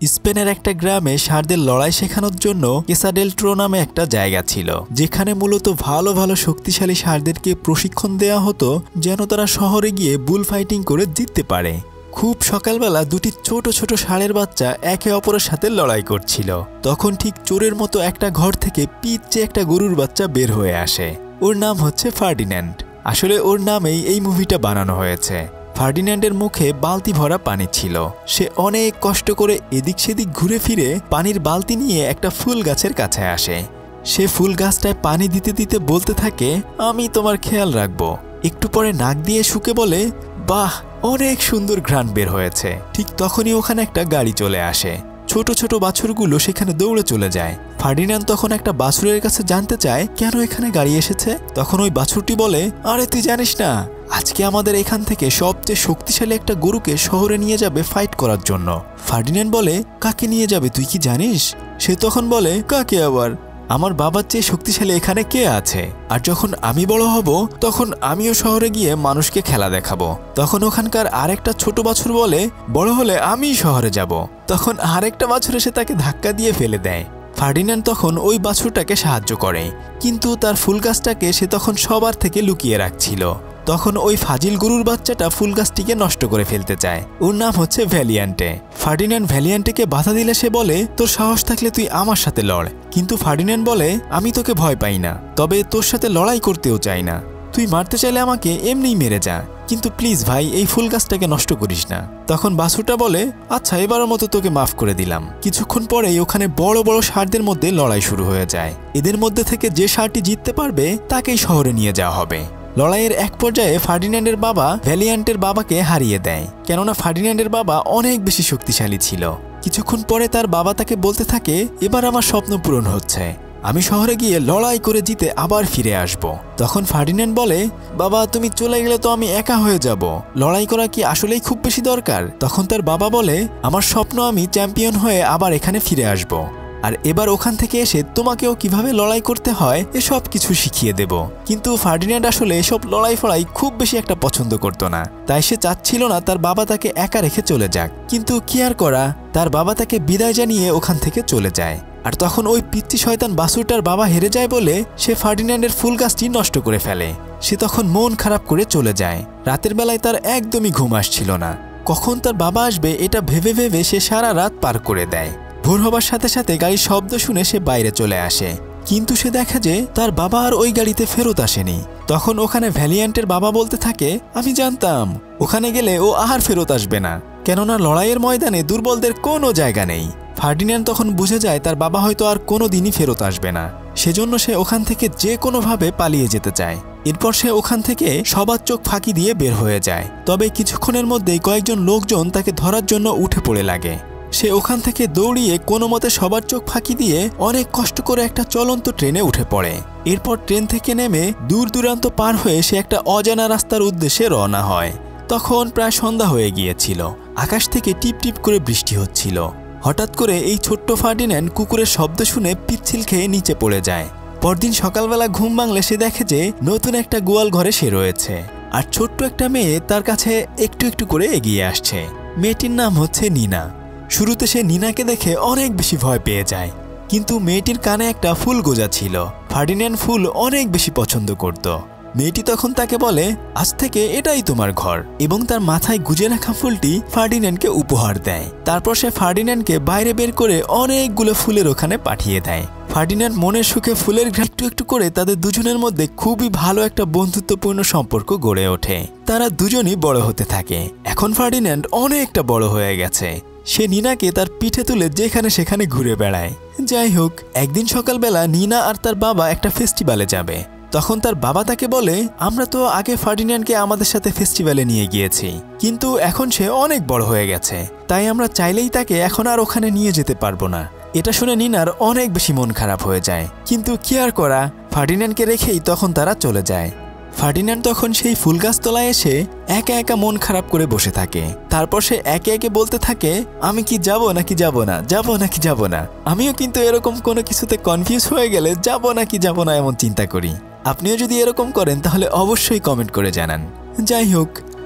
স্পেনের একটা গ্রামে ষাঁড়দের লড়াই শেখানোর জন্য কেসাডেলট্রো নামে একটা জায়গা ছিল, যেখানে মূলত ভালো ভালো শক্তিশালী ষাঁড়দেরকে প্রশিক্ষণ দেওয়া হতো যেন তারা শহরে গিয়ে বুল ফাইটিং করে জিততে পারে। খুব সকালবেলা দুটি ছোট ছোট ষাঁড়ের বাচ্চা একে অপরের সাথে লড়াই করছিল। তখন ঠিক চোরের মতো একটা ঘর থেকে পিচ্চে একটা গরুর বাচ্চা বের হয়ে আসে। ওর নাম হচ্ছে ফার্ডিন্যান্ড। আসলে ওর নামেই এই মুভিটা বানানো হয়েছে। ফার্ডিন্যান্ডের মুখে বালতি ভরা পানি ছিল। সে অনেক কষ্ট করে এদিক সেদিক ঘুরে ফিরে পানির বালতি নিয়ে একটা ফুল গাছের কাছে আসে। সে ফুল গাছটায় পানি দিতে দিতে বলতে থাকে, আমি তোমার খেয়াল রাখবো। একটু পরে নাক দিয়ে শুকে বলে, বাহ, অনেক সুন্দর ঘ্রাণ বের হয়েছে। ঠিক তখনই ওখানে একটা গাড়ি চলে আসে। ছোট ছোট বাছুরগুলো সেখানে দৌড়ে চলে যায়। ফার্ডিন্যান্ড তখন একটা বাছুরের কাছে জানতে চায় কেন এখানে গাড়ি এসেছে। তখন ওই বাছুরটি বলে, আরে তুই জানিস না, আজকে আমাদের এখান থেকে সবচেয়ে শক্তিশালী একটা গরুকে শহরে নিয়ে যাবে ফাইট করার জন্য। ফার্ডিন্যান্ড বলে, কাকে নিয়ে যাবে তুই কি জানিস? সে তখন বলে, কাকে আবার? আমার বাবার চেয়ে শক্তিশালী এখানে কে আছে? আর যখন আমি বড় হব তখন আমিও শহরে গিয়ে মানুষকে খেলা দেখাবো। তখন ওখানকার আরেকটা ছোট বাছুর বলে, বড় হলে আমিই শহরে যাব। তখন আরেকটা বাছুর এসে তাকে ধাক্কা দিয়ে ফেলে দেয়। ফার্ডিন্যান্ড তখন ওই বাছুরটাকে সাহায্য করে, কিন্তু তার ফুল গাছটাকে সে তখন সবার থেকে লুকিয়ে রাখছিল। তখন ওই ফাজিল গরুর বাচ্চাটা ফুল গাছটিকে নষ্ট করে ফেলতে চায়। ওর নাম হচ্ছে ভ্যালিয়ান্টে। ফার্ডিন্যান্ড ভ্যালিয়ান্টেকে বাধা দিলে সে বলে, তোর সাহস থাকলে তুই আমার সাথে লড়। কিন্তু ফার্ডিন্যান্ড বলে, আমি তোকে ভয় পাই না, তবে তোর সাথে লড়াই করতেও চাই না। তুই মারতে চাইলে আমাকে এমনিই মেরে যা, কিন্তু প্লিজ ভাই এই ফুল গাছটাকে নষ্ট করিস না। তখন বাছুরটা বলে, আচ্ছা এবারের মতো তোকে মাফ করে দিলাম। কিছুক্ষণ পরেই ওখানে বড় বড় ষাঁড়দের মধ্যে লড়াই শুরু হয়ে যায়। এদের মধ্যে থেকে যে ষাঁড়টি জিততে পারবে তাকেই শহরে নিয়ে যাওয়া হবে। লড়াইয়ের এক পর্যায়ে ফার্ডিন্যান্ডের বাবা ভ্যালিয়ান্টের বাবাকে হারিয়ে দেয়, কেননা ফার্ডিন্যান্ডের বাবা অনেক বেশি শক্তিশালী ছিল। কিছুক্ষণ পরে তার বাবা তাকে বলতে থাকে, এবার আমার স্বপ্ন পূরণ হচ্ছে, আমি শহরে গিয়ে লড়াই করে জিতে আবার ফিরে আসব। তখন ফার্ডিন্যান্ড বলে, বাবা তুমি চলে গেলে তো আমি একা হয়ে যাব, লড়াই করা কি আসলেই খুব বেশি দরকার? তখন তার বাবা বলে, আমার স্বপ্ন আমি চ্যাম্পিয়ন হয়ে আবার এখানে ফিরে আসব, আর এবার ওখান থেকে এসে তোমাকেও কিভাবে লড়াই করতে হয় এসব কিছু শিখিয়ে দেব। কিন্তু ফার্ডিন্যান্ড আসলে এসব লড়াই ফড়াই খুব বেশি একটা পছন্দ করতো না, তাই সে চাচ্ছিল না তার বাবা তাকে একা রেখে চলে যাক। কিন্তু কি আর করা, তার বাবা তাকে বিদায় জানিয়ে ওখান থেকে চলে যায়। আর তখন ওই পিচ্চি শয়তান বাছুরটার বাবা হেরে যায় বলে সে ফার্ডিন্যান্ডের ফুল গাছটি নষ্ট করে ফেলে। সে তখন মন খারাপ করে চলে যায়। রাতের বেলায় তার একদমই ঘুম আসছিল না। কখন তার বাবা আসবে এটা ভেবে ভেবে সে সারা রাত পার করে দেয়। ভোর হবার সাথে সাথে গাড়ির শব্দ শুনে সে বাইরে চলে আসে, কিন্তু সে দেখে যে তার বাবা আর ওই গাড়িতে ফেরত আসেনি। তখন ওখানে ভ্যালিয়ান্টের বাবা বলতে থাকে, আমি জানতাম ওখানে গেলে ও আর ফেরত আসবে না, কেননা লড়াইয়ের ময়দানে দুর্বলদের কোনো জায়গা নেই। ফার্ডিন্যান্ড তখন বুঝে যায় তার বাবা হয়তো আর কোনো দিনই ফেরত আসবে না, সেজন্য সে ওখান থেকে যে কোনোভাবে পালিয়ে যেতে চায়। এরপর সে ওখান থেকে সবার চোখ ফাঁকি দিয়ে বের হয়ে যায়। তবে কিছুক্ষণের মধ্যেই কয়েকজন লোকজন তাকে ধরার জন্য উঠে পড়ে লাগে। সে ওখান থেকে দৌড়িয়ে কোনো মতে সবার চোখ ফাঁকি দিয়ে অনেক কষ্ট করে একটা চলন্ত ট্রেনে উঠে পড়ে। এরপর ট্রেন থেকে নেমে দূর দূরান্ত পার হয়ে সে একটা অজানা রাস্তার উদ্দেশ্যে রওনা হয়। তখন প্রায় সন্ধ্যা হয়ে গিয়েছিল। আকাশ থেকে টিপ টিপ করে বৃষ্টি হচ্ছিল। হঠাৎ করে এই ছোট্ট ফার্ডিন্যান্ড কুকুরের শব্দ শুনে পিচ্ছিল খেয়ে নিচে পড়ে যায়। পরদিন সকালবেলা ঘুম ভাঙলে সে দেখে যে নতুন একটা গোয়াল ঘরে সে রয়েছে, আর ছোট্ট একটা মেয়ে তার কাছে একটু একটু করে এগিয়ে আসছে। মেয়েটির নাম হচ্ছে নিনা। শুরুতে সে নিনাকে দেখে অনেক বেশি ভয় পেয়ে যায়, কিন্তু মেয়েটির কানে একটা ফুল গোজা ছিল। ফার্ডিন্যান্ড ফুল অনেক বেশি পছন্দ করত। মেয়েটি তখন তাকে বলে, আজ থেকে এটাই তোমার ঘর, এবং তার মাথায় গুজে রাখা ফুলটি ফার্ডিন্যান্ডকে উপহার দেয়। তারপর সে ফার্ডিন্যান্ডকে বাইরে বের করে অনেকগুলো ফুলের ওখানে পাঠিয়ে দেয়। ফার্ডিন্যান্ড মনের সুখে ফুলের ঘ্রাণ একটু একটু করে তাদের দুজনের মধ্যে খুবই ভালো একটা বন্ধুত্বপূর্ণ সম্পর্ক গড়ে ওঠে। তারা দুজনই বড় হতে থাকে। এখন ফার্ডিন্যান্ড অনেকটা বড় হয়ে গেছে। সে নিনাকে তার পিঠে তুলে যেখানে সেখানে ঘুরে বেড়ায়। যাই হোক, একদিন সকালবেলা নিনা আর তার বাবা একটা ফেস্টিভ্যালে যাবে। তখন তার বাবা তাকে বলে, আমরা তো আগে ফার্ডিন্যান্ডকে আমাদের সাথে ফেস্টিভ্যালে নিয়ে গিয়েছি, কিন্তু এখন সে অনেক বড় হয়ে গেছে, তাই আমরা চাইলেই তাকে এখন আর ওখানে নিয়ে যেতে পারবো না। এটা শুনে নিনার অনেক বেশি মন খারাপ হয়ে যায়, কিন্তু কি আর করা, ফার্ডিন্যান্ডকে রেখেই তখন তারা চলে যায়। ফার্ডিন্যান্ড তখন সেই ফুল গাছতলায় এসে একা একা মন খারাপ করে বসে থাকে। তারপর সে একে একে বলতে থাকে, আমি কি যাব নাকি যাব না, যাব নাকি যাব না। আমিও কিন্তু এরকম কোনো কিছুতে কনফিউজ হয়ে গেলে যাব নাকি যাব না এমন চিন্তা করি। আপনিও যদি এরকম করেন তাহলে অবশ্যই কমেন্ট করে জানান। যাই হোক,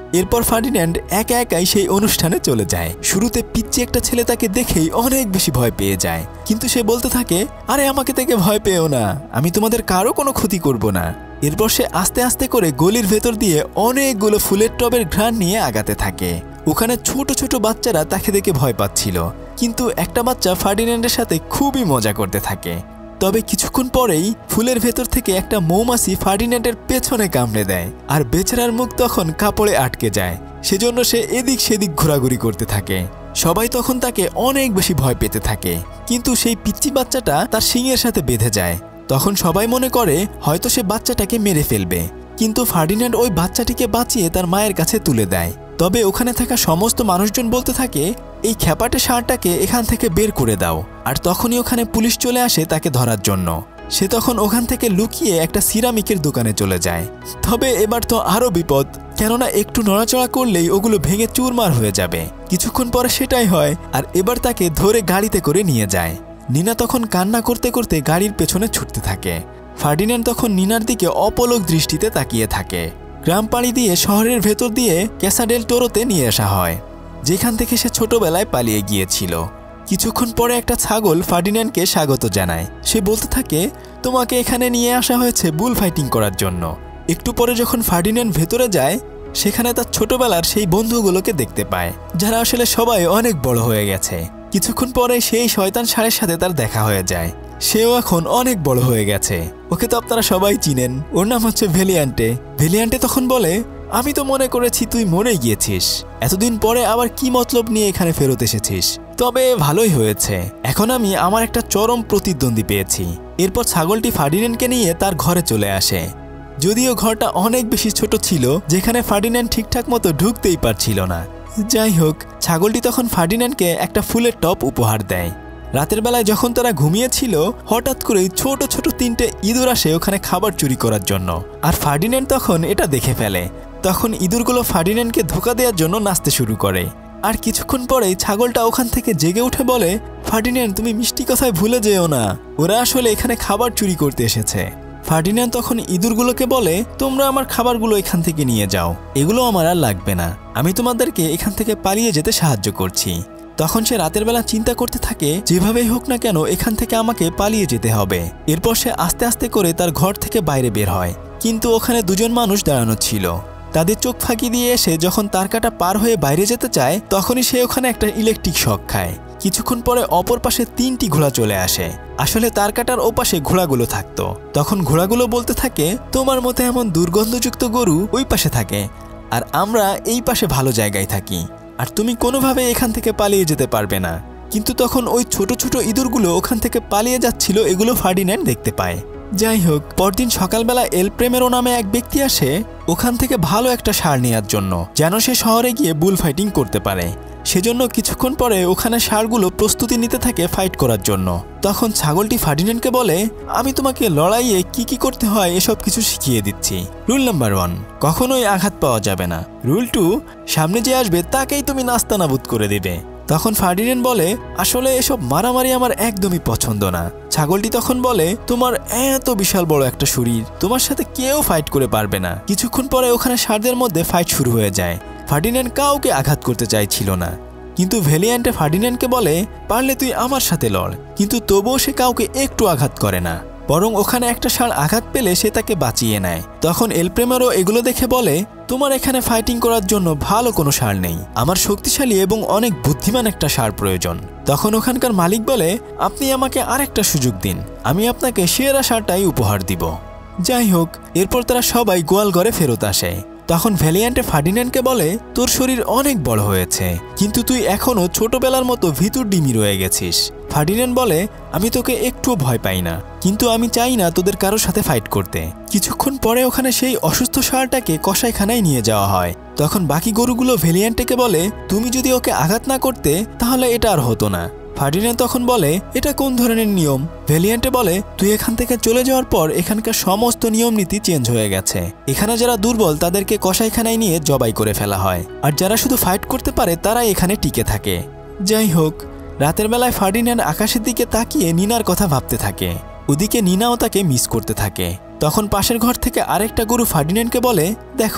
এরপর ফার্ডিন্যান্ড একা একাই সেই অনুষ্ঠানে চলে যায়। শুরুতে পিচ্চি একটা ছেলে তাকে দেখেই অনেক বেশি ভয় পেয়ে যায়, কিন্তু সে বলতে থাকে, আরে আমাকে থেকে ভয় পেও না, আমি তোমাদের কারো কোনো ক্ষতি করব না। এরপর সে আস্তে আস্তে করে গলির ভেতর দিয়ে অনেকগুলো ফুলের টবের ঘ্রাণ নিয়ে আগাতে থাকে। ওখানে ছোট ছোট বাচ্চারা তাকে দেখে ভয় পাচ্ছিল, কিন্তু একটা বাচ্চা ফার্ডিন্যান্ডের সাথে খুবই মজা করতে থাকে। তবে কিছুক্ষণ পরেই ফুলের ভেতর থেকে একটা মৌমাছি ফার্ডিন্যান্ডের পেছনে কামড়ে দেয়, আর বেচারার মুখ তখন কাপড়ে আটকে যায়। সেজন্য সে এদিক সেদিক ঘোরাঘুরি করতে থাকে। সবাই তখন তাকে অনেক বেশি ভয় পেতে থাকে, কিন্তু সেই পিচ্চি বাচ্চাটা তার শিংয়ের সাথে বেঁধে যায়। তখন সবাই মনে করে হয়তো সে বাচ্চাটাকে মেরে ফেলবে, কিন্তু ফার্ডিন্যান্ড ওই বাচ্চাটিকে বাঁচিয়ে তার মায়ের কাছে তুলে দেয়। তবে ওখানে থাকা সমস্ত মানুষজন বলতে থাকে, এই খ্যাপাটে ষাঁড়টাকে এখান থেকে বের করে দাও। আর তখনই ওখানে পুলিশ চলে আসে তাকে ধরার জন্য। সে তখন ওখান থেকে লুকিয়ে একটা সিরামিকের দোকানে চলে যায়। তবে এবার তো আরও বিপদ, কেননা একটু নড়াচড়া করলেই ওগুলো ভেঙে চুরমার হয়ে যাবে। কিছুক্ষণ পরে সেটাই হয়, আর এবার তাকে ধরে গাড়িতে করে নিয়ে যায়। নিনা তখন কান্না করতে করতে গাড়ির পেছনে ছুটতে থাকে। ফার্ডিন্যান্ড তখন নিনার দিকে অপলক দৃষ্টিতে তাকিয়ে থাকে। গ্রাম পাড়ি দিয়ে শহরের ভেতর দিয়ে ক্যাসা ডেল টোরোতে নিয়ে আসা হয়, যেখান থেকে সে ছোটবেলায় পালিয়ে গিয়েছিল। কিছুক্ষণ পরে একটা ছাগল ফার্ডিন্যান্ডকে স্বাগত জানায়। সে বলতে থাকে, তোমাকে এখানে নিয়ে আসা হয়েছে বুল ফাইটিং করার জন্য। একটু পরে যখন ফার্ডিন্যান্ড ভেতরে যায়, সেখানে তার ছোটবেলার সেই বন্ধুগুলোকে দেখতে পায়, যারা আসলে সবাই অনেক বড় হয়ে গেছে। কিছুক্ষণ পরে সেই শয়তান ষাঁড়ের সাথে তার দেখা হয়ে যায়। সেও এখন অনেক বড় হয়ে গেছে। ওকে তো আপনারা সবাই চিনেন, ওর নাম হচ্ছে ভেলিয়ান্টে। ভেলিয়ান্টে তখন বলে, আমি তো মনে করেছি তুই মরে গিয়েছিস, এতদিন পরে আবার কি মতলব নিয়ে এখানে ফেরত এসেছিস। তবে ভালোই হয়েছে, এখন আমি আমার একটা চরম প্রতিদ্বন্দ্বী পেয়েছি। এরপর ছাগলটি ফার্ডিন্যান্ডকে নিয়ে তার ঘরে চলে আসে। যদিও ঘরটা অনেক বেশি ছোট ছিল, যেখানে ফার্ডিন্যান্ড ঠিকঠাক মতো ঢুকতেই পারছিল না। যাই হোক, ছাগলটি তখন ফার্ডিন্যান্ডকে একটা ফুলের টব উপহার দেয়। রাতের বেলায় যখন তারা ঘুমিয়েছিল, হঠাৎ করেই ছোট ছোট 3টে ইঁদুর আসে ওখানে খাবার চুরি করার জন্য। আর ফার্ডিন্যান্ড তখন এটা দেখে ফেলে। তখন ইঁদুরগুলো ফার্ডিন্যান্ডকে ধোঁকা দেওয়ার জন্য নাচতে শুরু করে। আর কিছুক্ষণ পরেই ছাগলটা ওখান থেকে জেগে উঠে বলে, ফার্ডিন্যান্ড তুমি মিষ্টি কথায় ভুলে যেও না, ওরা আসলে এখানে খাবার চুরি করতে এসেছে। ফার্ডিন্যান্ড তখন ইঁদুরগুলোকে বলে, তোমরা আমার খাবারগুলো এখান থেকে নিয়ে যাও, এগুলো আমার আর লাগবে না, আমি তোমাদেরকে এখান থেকে পালিয়ে যেতে সাহায্য করছি। তখন সে রাতের বেলা চিন্তা করতে থাকে, যেভাবেই হোক না কেন এখান থেকে আমাকে পালিয়ে যেতে হবে। এরপর সে আস্তে আস্তে করে তার ঘর থেকে বাইরে বের হয়, কিন্তু ওখানে দুজন মানুষ দাঁড়ানো ছিল। তাদের চোখ ফাঁকি দিয়ে এসে যখন তার কাটা পার হয়ে বাইরে যেতে চায়, তখনই সে ওখানে একটা ইলেকট্রিক শক খায়। কিছুক্ষণ পরে অপর পাশে 3টি ঘোড়া চলে আসে। আসলে তার কাটার ওপাশে ঘোড়াগুলো থাকতো। তখন ঘোড়াগুলো বলতে থাকে, তোমার মতো এমন দুর্গন্ধযুক্ত গরু ওই পাশে থাকে, আর আমরা এই পাশে ভালো জায়গায় থাকি, আর তুমি কোনোভাবে এখান থেকে পালিয়ে যেতে পারবে না। কিন্তু তখন ওই ছোট ছোট ইঁদুরগুলো ওখান থেকে পালিয়ে যাচ্ছিল, এগুলো ফার্ডিন্যান্ড দেখতে পায়। যাই হোক, পরদিন সকালবেলা এল প্রেমেরো নামে এক ব্যক্তি আসে ওখান থেকে ভালো একটা ষাঁড় নেওয়ার জন্য, যেন সে শহরে গিয়ে বুল ফাইটিং করতে পারে। সেজন্য কিছুক্ষণ পরে ওখানে ষাঁড়গুলো প্রস্তুতি নিতে থাকে ফাইট করার জন্য। তখন ছাগলটি ফার্ডিন্যান্ডকে বলে, আমি তোমাকে লড়াইয়ে কি কি করতে হয় এসব কিছু শিখিয়ে দিচ্ছি। রুল নাম্বার 1, কখনোই আঘাত পাওয়া যাবে না। রুল 2, সামনে যে আসবে তাকেই তুমি নাস্তানাবুদ করে দিবে। তখন ফার্ডিন্যান্ড বলে, আসলে এসব মারামারি আমার একদমই পছন্দ না। ছাগলটি তখন বলে, তোমার এত বিশাল বড় একটা শরীর, তোমার সাথে কেউ ফাইট করে পারবে না। কিছুক্ষণ পরে ওখানে ষাঁড়দের মধ্যে ফাইট শুরু হয়ে যায়। ফার্ডিন্যান্ড কাউকে আঘাত করতে চাইছিল না, কিন্তু ভেলিয়ান্টে ফার্ডিন্যান্ডকে বলে, পারলে তুই আমার সাথে লড়। কিন্তু তবুও সে কাউকে একটু আঘাত করে না, বরং ওখানে একটা ষাঁড় আঘাত পেলে সে তাকে বাঁচিয়ে নেয়। তখন এল প্রেমেরো এগুলো দেখে বলে, তোমার এখানে ফাইটিং করার জন্য ভালো কোনো ষাঁড় নেই, আমার শক্তিশালী এবং অনেক বুদ্ধিমান একটা ষাঁড় প্রয়োজন। তখন ওখানকার মালিক বলে, আপনি আমাকে আরেকটা সুযোগ দিন, আমি আপনাকে সেরা ষাঁড়টাই উপহার দিব। যাই হোক, এরপর তারা সবাই গোয়াল ঘরে ফেরত আসে। তখন ভ্যালিয়ান্টে ফার্ডিন্যান্ডকে বলে, তোর শরীর অনেক বড় হয়েছে, কিন্তু তুই এখনও ছোটবেলার মতো ভিতর ডিমি রয়ে গেছিস। ফার্ডিন্যান্ড বলে, আমি তোকে একটুও ভয় পাই না, কিন্তু আমি চাই না তোদের কারোর সাথে ফাইট করতে। কিছুক্ষণ পরে ওখানে সেই অসুস্থ ষাঁড়টাকে কসাইখানায় নিয়ে যাওয়া হয়। তখন বাকি গরুগুলো ভ্যালিয়ান্টেকে বলে, তুমি যদি ওকে আঘাত না করতে তাহলে এটা আর হতো না। ফার্ডিন্যান্ড তখন বলে, এটা কোন ধরনের নিয়ম? ভ্যালিয়ান্টে বলে, তুই এখান থেকে চলে যাওয়ার পর এখানকার সমস্ত নিয়ম নীতি চেঞ্জ হয়ে গেছে। এখানে যারা দুর্বল তাদেরকে কসাইখানায় নিয়ে জবাই করে ফেলা হয়, আর যারা শুধু ফাইট করতে পারে তারাই এখানে টিকে থাকে। যাই হোক, রাতের বেলায় ফার্ডিন্যান্ড আকাশের দিকে তাকিয়ে নিনার কথা ভাবতে থাকে। ওদিকে নিনাও তাকে মিস করতে থাকে। তখন পাশের ঘর থেকে আরেকটা গরু ফার্ডিন্যান্ডকে বলে, দেখো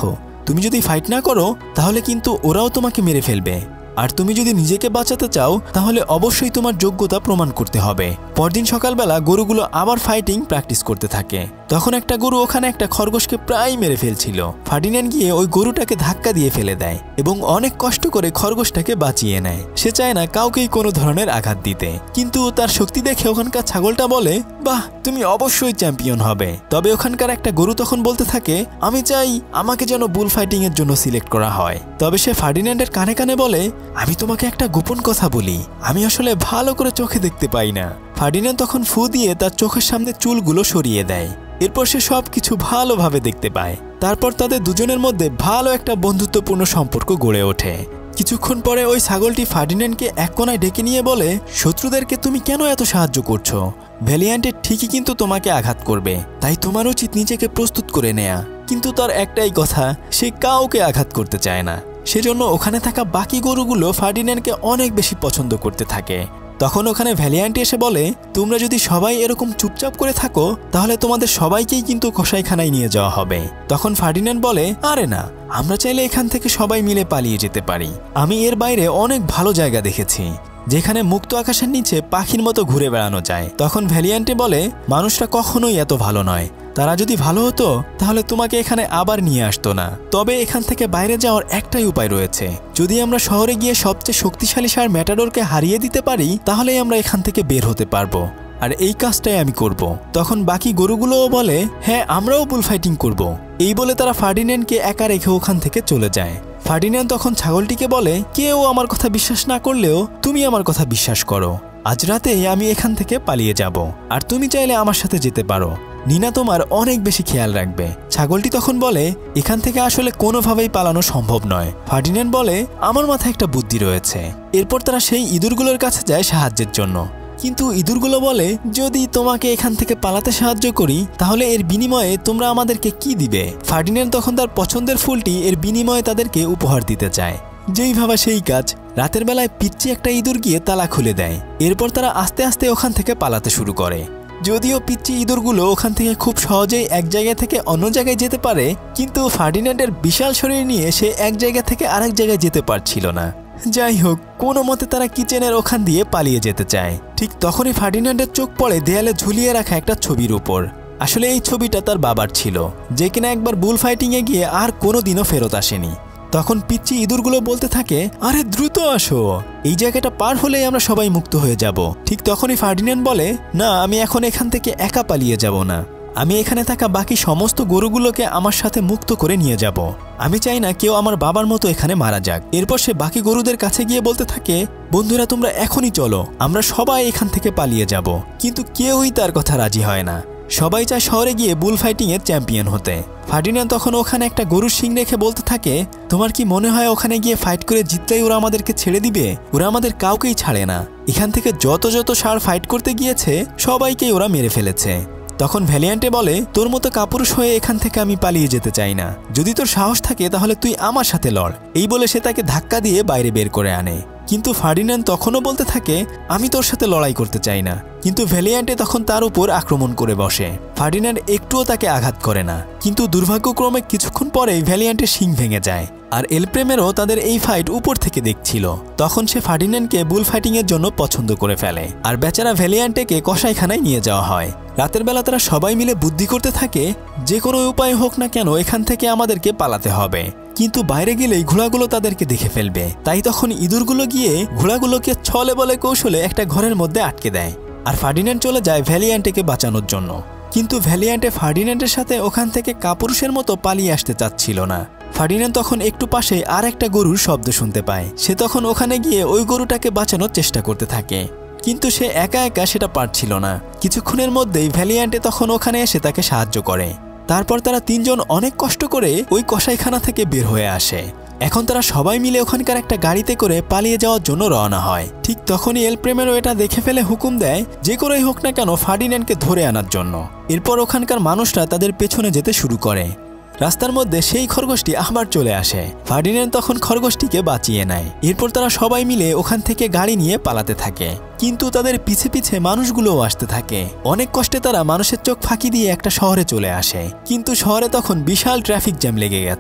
তুমি যদি ফাইট না করো তাহলে কিন্তু ওরাও তোমাকে মেরে ফেলবে, আর তুমি যদি নিজেকে বাঁচাতে চাও তাহলে অবশ্যই তোমার যোগ্যতা প্রমাণ করতে হবে। পরদিন সকালবেলা গরুগুলো আবার ফাইটিং প্র্যাকটিস করতে থাকে। তখন একটা গরু ওখানে একটা খরগোশকে প্রায় মেরে ফেলছিল। ফার্ডিন্যান্ড গিয়ে ওই গরুটাকে ধাক্কা দিয়ে ফেলে দেয় এবং অনেক কষ্ট করে খরগোশটাকে বাঁচিয়ে নেয়। সে চায় না কাউকেই কোনো ধরনের আঘাত দিতে, কিন্তু তার শক্তি দেখে ওখানকার ছাগলটা বলে, বাহ, তুমি অবশ্যই চ্যাম্পিয়ন হবে। তবে ওখানকার একটা গরু তখন বলতে থাকে, আমি চাই আমাকে যেন বুল ফাইটিং এর জন্য সিলেক্ট করা হয়। তবে সে ফার্ডিন্যান্ডের কানে কানে বলে, আমি তোমাকে একটা গোপন কথা বলি, আমি আসলে ভালো করে চোখে দেখতে পাই না। ফার্ডিন্যান্ড তখন ফু দিয়ে তার চোখের সামনে চুলগুলো সরিয়ে দেয়। এরপর সে সবকিছু ভালোভাবে দেখতে পায়। তারপর তাদের দুজনের মধ্যে ভালো একটা বন্ধুত্বপূর্ণ সম্পর্ক গড়ে ওঠে। কিছুক্ষণ পরে ওই ছাগলটি ফার্ডিন্যান্ডকে এক কোনায় ডেকে নিয়ে বলে, শত্রুদেরকে তুমি কেন এত সাহায্য করছো? ভ্যালিয়ান্টের ঠিকই কিন্তু তোমাকে আঘাত করবে, তাই তোমার উচিত নিজেকে প্রস্তুত করে নেয়া। কিন্তু তার একটাই কথা, সে কাউকে আঘাত করতে চায় না। সেজন্য ওখানে থাকা বাকি গরুগুলো ফার্ডিন্যান্ডকে অনেক বেশি পছন্দ করতে থাকে। তখন ওখানে ভ্যালিয়ান্টি এসে বলে, তোমরা যদি সবাই এরকম চুপচাপ করে থাকো তাহলে তোমাদের সবাইকেই কিন্তু কসাইখানায় নিয়ে যাওয়া হবে। তখন ফার্ডিন্যান্ড বলে, আরে না, আমরা চাইলে এখান থেকে সবাই মিলে পালিয়ে যেতে পারি। আমি এর বাইরে অনেক ভালো জায়গা দেখেছি, যেখানে মুক্ত আকাশের নিচে পাখির মতো ঘুরে বেড়ানো যায়। তখন ভ্যালিয়ান্টি বলে, মানুষরা কখনোই এত ভালো নয়, তারা যদি ভালো হতো তাহলে তোমাকে এখানে আবার নিয়ে আসতো না। তবে এখান থেকে বাইরে যাওয়ার একটাই উপায় রয়েছে, যদি আমরা শহরে গিয়ে সবচেয়ে শক্তিশালী ষাঁড় ম্যাটাডোরকে হারিয়ে দিতে পারি তাহলেই আমরা এখান থেকে বের হতে পারবো, আর এই কাজটাই আমি করব। তখন বাকি গরুগুলোও বলে, হ্যাঁ, আমরাও বুল ফাইটিং করব। এই বলে তারা ফার্ডিন্যান্ডকে একা রেখে ওখান থেকে চলে যায়। ফার্ডিন্যান্ড তখন ছাগলটিকে বলে, কেউ আমার কথা বিশ্বাস না করলেও তুমি আমার কথা বিশ্বাস করো। আজ রাতেই আমি এখান থেকে পালিয়ে যাব, আর তুমি চাইলে আমার সাথে যেতে পারো। নিনা তোমার অনেক বেশি খেয়াল রাখবে। ছাগলটি তখন বলে, এখান থেকে আসলে কোনোভাবেই পালানো সম্ভব নয়। ফার্ডিন্যান্ড বলে, আমার মাথায় একটা বুদ্ধি রয়েছে। এরপর তারা সেই ইঁদুরগুলোর কাছে যায় সাহায্যের জন্য, কিন্তু ইঁদুরগুলো বলে, যদি তোমাকে এখান থেকে পালাতে সাহায্য করি তাহলে এর বিনিময়ে তোমরা আমাদেরকে কি দিবে? ফার্ডিন্যান্ড তখন তার পছন্দের ফুলটি এর বিনিময়ে তাদেরকে উপহার দিতে চায়। যেই ভাবা সেই কাজ। রাতের বেলায় পিচ্চি একটা ইঁদুর গিয়ে তালা খুলে দেয়। এরপর তারা আস্তে আস্তে ওখান থেকে পালাতে শুরু করে। যদিও পিচ্চি ইঁদুরগুলো ওখান থেকে খুব সহজেই এক জায়গা থেকে অন্য জায়গায় যেতে পারে, কিন্তু ফার্ডিন্যান্ডের বিশাল শরীর নিয়ে সে এক জায়গা থেকে আরেক জায়গায় যেতে পারছিল না। যাই হোক, কোনো মতে তারা কিচেনের ওখান দিয়ে পালিয়ে যেতে চায়। ঠিক তখনই ফার্ডিন্যান্ডের চোখ পড়ে দেয়ালে ঝুলিয়ে রাখা একটা ছবির উপর। আসলে এই ছবিটা তার বাবার ছিল, যে কিনা একবার বুল ফাইটিংয়ে গিয়ে আর কোনোদিনও ফেরত আসেনি। তখন পিচ্চি ইঁদুরগুলো বলতে থাকে, আরে দ্রুত আসো, এই জায়গাটা পার হলেই আমরা সবাই মুক্ত হয়ে যাব। ঠিক তখনই ফার্ডিন্যান্ড বলে, না, আমি এখন এখান থেকে একা পালিয়ে যাব না, আমি এখানে থাকা বাকি সমস্ত গরুগুলোকে আমার সাথে মুক্ত করে নিয়ে যাব। আমি চাই না কেউ আমার বাবার মতো এখানে মারা যাক। এরপর সে বাকি গরুদের কাছে গিয়ে বলতে থাকে, বন্ধুরা তোমরা এখনই চলো, আমরা সবাই এখান থেকে পালিয়ে যাব। কিন্তু কেউই তার কথা রাজি হয় না। সবাই চায় শহরে গিয়ে বুল ফাইটিং এর চ্যাম্পিয়ন হতে। ফার্ডিন্যান্ড তখন ওখানে একটা গরুর শিং রেখে বলতে থাকে, তোমার কি মনে হয় ওখানে গিয়ে ফাইট করে জিতলেই ওরা আমাদেরকে ছেড়ে দিবে? ওরা আমাদের কাউকেই ছাড়ে না। এখান থেকে যত ষাঁড় ফাইট করতে গিয়েছে সবাইকেই ওরা মেরে ফেলেছে। তখন ভ্যালিয়ান্টে বলে, তোর মতো কাপুরুষ হয়ে এখান থেকে আমি পালিয়ে যেতে চাই না। যদি তোর সাহস থাকে তাহলে তুই আমার সাথে লড়। এই বলে সে তাকে ধাক্কা দিয়ে বাইরে বের করে আনে। কিন্তু ফার্ডিন্যান্ড তখনও বলতে থাকে, আমি তোর সাথে লড়াই করতে চাই না। কিন্তু ভ্যালিয়ান্টে তখন তার উপর আক্রমণ করে বসে। ফার্ডিন্যান্ড একটুও তাকে আঘাত করে না, কিন্তু দুর্ভাগ্যক্রমে কিছুক্ষণ পরেই ভ্যালিয়ান্টের শিং ভেঙে যায়। আর এলপ্রেমেরও তাদের এই ফাইট উপর থেকে দেখছিল। তখন সে ফার্ডিন্যান্ডকে বুল ফাইটিং এর জন্য পছন্দ করে ফেলে, আর বেচারা ভ্যালিয়ান্টেকে কসাইখানায় নিয়ে যাওয়া হয়। রাতের বেলা তারা সবাই মিলে বুদ্ধি করতে থাকে, যে কোনো উপায় হোক না কেন এখান থেকে আমাদেরকে পালাতে হবে। কিন্তু বাইরে গেলেই ঘোড়াগুলো তাদেরকে দেখে ফেলবে। তাই তখন ইঁদুরগুলো গিয়ে ঘোড়াগুলোকে ছলে বলে কৌশলে একটা ঘরের মধ্যে আটকে দেয়। আর ফার্ডিন্যান্ড চলে যায় ভ্যালিয়ান্টেকে বাঁচানোর জন্য। কিন্তু ভ্যালিয়ান্টে ফার্ডিন্যান্ডের সাথে ওখান থেকে কাপুরুষের মতো পালিয়ে আসতে চাচ্ছিল না। ফার্ডিন্যান্ড তখন একটু পাশে আর একটা গরুর শব্দ শুনতে পায়। সে তখন ওখানে গিয়ে ওই গরুটাকে বাঁচানোর চেষ্টা করতে থাকে, কিন্তু সে একা একা সেটা পারছিল না। কিছুক্ষণের মধ্যেই ভ্যালিয়ান্টে তখন ওখানে এসে তাকে সাহায্য করে। তারপর তারা তিনজন অনেক কষ্ট করে ওই কসাইখানা থেকে বের হয়ে আসে। এখন তারা সবাই মিলে ওখানকার একটা গাড়িতে করে পালিয়ে যাওয়ার জন্য রওনা হয়। ঠিক তখনই এলপ্রেমেরও এটা দেখে ফেলে হুকুম দেয়, যে করেই হোক না কেন ফার্ডিন্যান্ডকে ধরে আনার জন্য। এরপর ওখানকার মানুষরা তাদের পেছনে যেতে শুরু করে। রাস্তার মধ্যে সেই খরগোশটি আবার চলে আসে। ফার্ডিন্যান্ড তখন খরগোশটিকে বাঁচিয়ে নেয়। এরপর তারা সবাই মিলে ওখান থেকে গাড়ি নিয়ে পালাতে থাকে, কিন্তু তাদের পিছে পিছে মানুষগুলোও আসতে থাকে। অনেক কষ্টে তারা মানুষের চোখ ফাঁকি দিয়ে একটা শহরে চলে আসে, কিন্তু শহরে তখন বিশাল ট্রাফিক জ্যাম লেগে গেছে।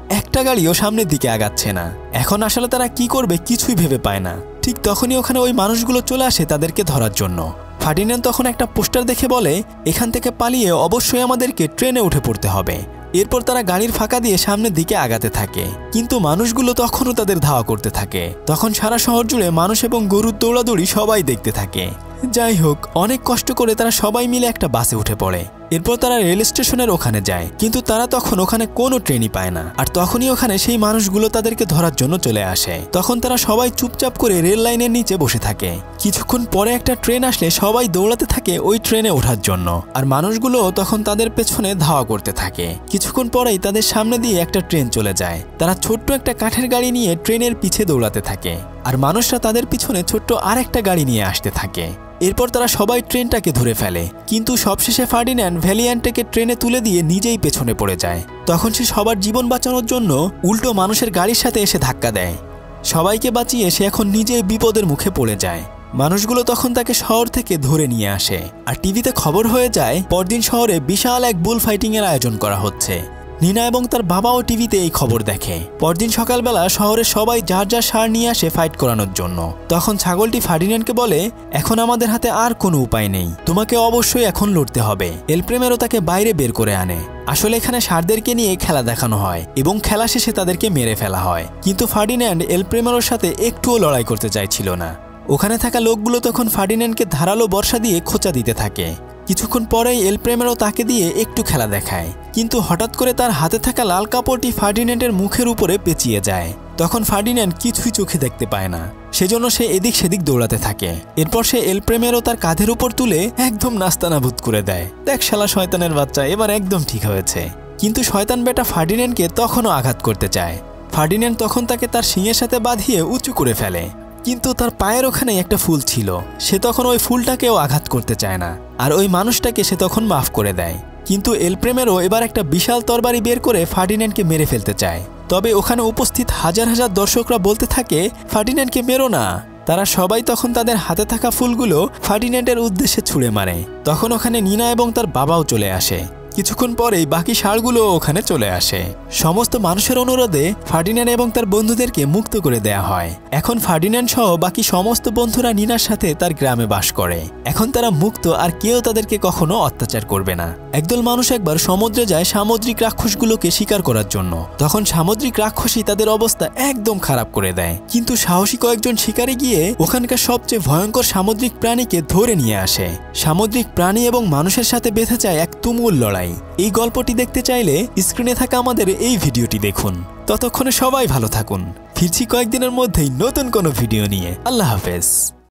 একটা গাড়িও সামনের দিকে আগাচ্ছে না। এখন আসলে তারা কি করবে কিছুই ভেবে পায় না। ঠিক তখনই ওখানে ওই মানুষগুলো চলে আসে তাদেরকে ধরার জন্য। ফার্ডিন্যান্ড তখন একটা পোস্টার দেখে বলে, এখান থেকে পালিয়ে অবশ্যই আমাদেরকে ট্রেনে উঠে পড়তে হবে। এরপর তারা গাড়ির ফাঁকা দিয়ে সামনের দিকে আগাতে থাকে, কিন্তু মানুষগুলো তখনও তাদের ধাওয়া করতে থাকে। তখন সারা শহর জুড়ে মানুষ এবং গরুর দৌড়াদৌড়ি সবাই দেখতে থাকে। যাই হোক, অনেক কষ্ট করে তারা সবাই মিলে একটা বাসে উঠে পড়ে। এরপর তারা রেল স্টেশনের ওখানে যায়, কিন্তু তারা তখন ওখানে কোনো ট্রেনই পায় না। আর তখনই ওখানে সেই মানুষগুলো তাদেরকে ধরার জন্য চলে আসে। তখন তারা সবাই চুপচাপ করে রেল লাইনের নিচে বসে থাকে। কিছুক্ষণ পরে একটা ট্রেন আসলে সবাই দৌড়াতে থাকে ওই ট্রেনে ওঠার জন্য, আর মানুষগুলো তখন তাদের পেছনে ধাওয়া করতে থাকে। কিছুক্ষণ পরেই তাদের সামনে দিয়ে একটা ট্রেন চলে যায়। তারা ছোট্ট একটা কাঠের গাড়ি নিয়ে ট্রেনের পিছে দৌড়াতে থাকে, আর মানুষরা তাদের পিছনে ছোট্ট আরেকটা গাড়ি নিয়ে আসতে থাকে। এরপর তারা সবাই ট্রেনটাকে ধরে ফেলে, কিন্তু সবশেষে ফার্ডিন্যান্ড ভ্যালিয়ান্টকে ট্রেনে তুলে দিয়ে নিজেই পেছনে পড়ে যায়। তখন সে সবার জীবন বাঁচানোর জন্য উল্টো মানুষের গাড়ির সাথে এসে ধাক্কা দেয়। সবাইকে বাঁচিয়ে সে এখন নিজেই বিপদের মুখে পড়ে যায়। মানুষগুলো তখন তাকে শহর থেকে ধরে নিয়ে আসে, আর টিভিতে খবর হয়ে যায় পরদিন শহরে বিশাল এক বুল ফাইটিংয়ের আয়োজন করা হচ্ছে। নিনা এবং তার বাবাও টিভিতে এই খবর দেখে। পরদিন সকালবেলা শহরের সবাই যার যার ষাঁড় নিয়ে আসে ফাইট করানোর জন্য। তখন ছাগলটি ফার্ডিন্যান্ডকে বলে, এখন আমাদের হাতে আর কোনো উপায় নেই, তোমাকে অবশ্যই এখন লড়তে হবে। এল প্রেমেরো তাকে বাইরে বের করে আনে। আসলে এখানে ষাঁড়দেরকে নিয়ে খেলা দেখানো হয় এবং খেলা শেষে তাদেরকে মেরে ফেলা হয়, কিন্তু ফার্ডিন্যান্ড এল প্রেমেরোর সাথে একটুও লড়াই করতে চাইছিল না। ওখানে থাকা লোকগুলো তখন ফার্ডিন্যান্ডকে ধারালো বর্ষা দিয়ে খোঁচা দিতে থাকে। কিছুক্ষণ পরেই এল প্রেমেরো তাকে দিয়ে একটু খেলা দেখায়, কিন্তু হঠাৎ করে তার হাতে থাকা লাল কাপড়টি ফার্ডিন্যান্ডের মুখের উপরে পেঁচিয়ে যায়। তখন ফার্ডিন্যান্ড কিছুই চোখে দেখতে পায় না, সেজন্য সে এদিক সেদিক দৌড়াতে থাকে। এরপর সে এল প্রেমেরো তার কাঁধের উপর তুলে একদম নাস্তানাবুদ করে দেয়। দেখ শালা শয়তানের বাচ্চা, এবার একদম ঠিক হয়েছে। কিন্তু শয়তান বেটা ফার্ডিন্যান্ডকে তখনও আঘাত করতে চায়। ফার্ডিন্যান্ড তখন তাকে তার শিংয়ের সাথে বাঁধিয়ে উঁচু করে ফেলে, কিন্তু তার পায়ের ওখানে একটা ফুল ছিল। সে তখন ওই ফুলটাকেও আঘাত করতে চায় না, আর ওই মানুষটাকে সে তখন মাফ করে দেয়। কিন্তু এল প্রেমেরো এবার একটা বিশাল তরবারি বের করে ফার্ডিন্যান্ডকে মেরে ফেলতে চায়। তবে ওখানে উপস্থিত হাজার হাজার দর্শকরা বলতে থাকে, ফার্ডিন্যান্ডকে মেরো না। তারা সবাই তখন তাদের হাতে থাকা ফুলগুলো ফার্ডিন্যান্ডের উদ্দেশ্যে ছুঁড়ে মারে। তখন ওখানে নিনা এবং তার বাবাও চলে আসে। কিছুক্ষণ পরেই বাকি ষাঁড়গুলো ওখানে চলে আসে। সমস্ত মানুষের অনুরোধে ফার্ডিন্যান্ড এবং তার বন্ধুদেরকে মুক্ত করে দেয়া হয়। এখন ফার্ডিন্যান্ড সহ বাকি সমস্ত বন্ধুরা নিনার সাথে তার গ্রামে বাস করে। এখন তারা মুক্ত, আর কেউ তাদেরকে কখনো অত্যাচার করবে না। একদল মানুষ একবার সমুদ্রে যায় সামুদ্রিক রাক্ষসগুলোকে শিকার করার জন্য। তখন সামুদ্রিক রাক্ষসী তাদের অবস্থা একদম খারাপ করে দেয়, কিন্তু সাহসী কয়েকজন শিকারে গিয়ে ওখানকার সবচেয়ে ভয়ঙ্কর সামুদ্রিক প্রাণীকে ধরে নিয়ে আসে। সামুদ্রিক প্রাণী এবং মানুষের সাথে বেঁধে যায় এক তুমুল লড়াই। এই গল্পটি দেখতে চাইলে স্ক্রিনে থাকা আমাদের এই ভিডিওটি দেখুন। ততক্ষণে সবাই ভালো থাকুন। ফিরছি কয়েকদিনের মধ্যেই নতুন কোনো ভিডিও নিয়ে। আল্লাহ হাফেজ।